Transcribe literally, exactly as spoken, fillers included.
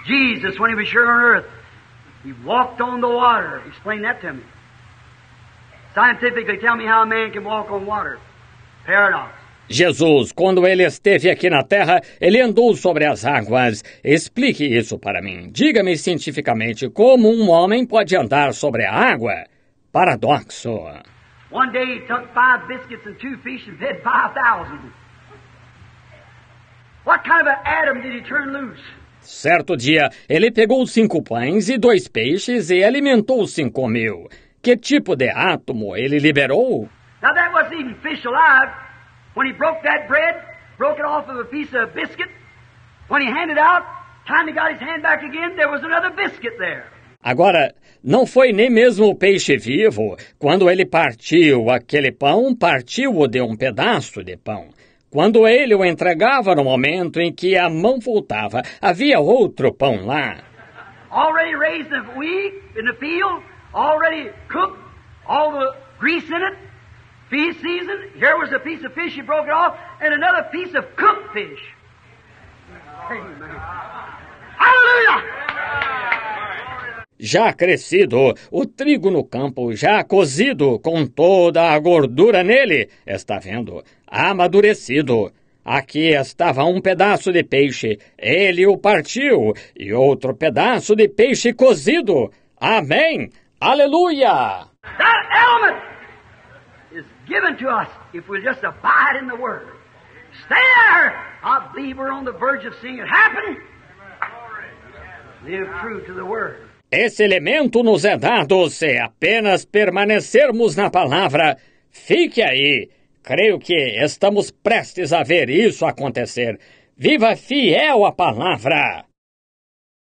Jesus, when he was here on earth, he walked on the water. Explain that to me. Scientifically, tell me how a man can walk on water. Paradox. Jesus, quando ele esteve aqui na Terra, ele andou sobre as águas. Explique isso para mim. Diga-me cientificamente como um homem pode andar sobre a água. Paradoxo. One day he took five biscuits and two fish and fed five thousand. What kind of an atom did he turn loose? Certo dia, ele pegou cinco pães e dois peixes e alimentou cinco mil. Que tipo de átomo ele liberou? Now that wasn't even fish alive. When he broke that bread, broke it off of a piece of biscuit, when he handed out, time he got his hand back again, there was another biscuit there. Agora, não foi nem mesmo o peixe vivo. Quando ele partiu aquele pão, partiu-o de um pedaço de pão. Quando ele o entregava no momento em que a mão voltava, havia outro pão lá. Already raised the wheat in the field, already cooked, all the grease in it, feast season. Here was a piece of fish, he broke it off, and another piece of cooked fish. Amen. Hallelujah! Já crescido, o trigo no campo, já cozido, com toda a gordura nele, está vendo? Amadurecido. Aqui estava um pedaço de peixe, ele o partiu, e outro pedaço de peixe cozido. Amém! Aleluia! That element is given to us if we'll just abide in the Word. Stay there! I believe we're on the verge of seeing it happen. Live true to the Word. Esse elemento nos é dado se apenas permanecermos na palavra. Fique aí. Creio que estamos prestes a ver isso acontecer. Viva fiel à palavra!